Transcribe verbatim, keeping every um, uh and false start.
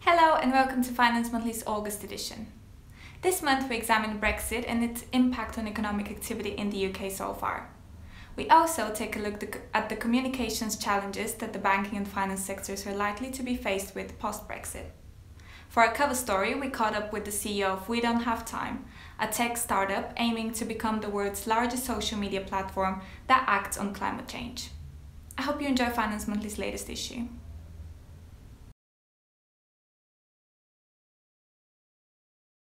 Hello and welcome to Finance Monthly's August edition. This month we examine Brexit and its impact on economic activity in the U K so far. We also take a look at the communications challenges that the banking and finance sectors are likely to be faced with post-Brexit. For our cover story, we caught up with the C E O of We Don't Have Time, a tech startup aiming to become the world's largest social media platform that acts on climate change. I hope you enjoy Finance Monthly's latest issue.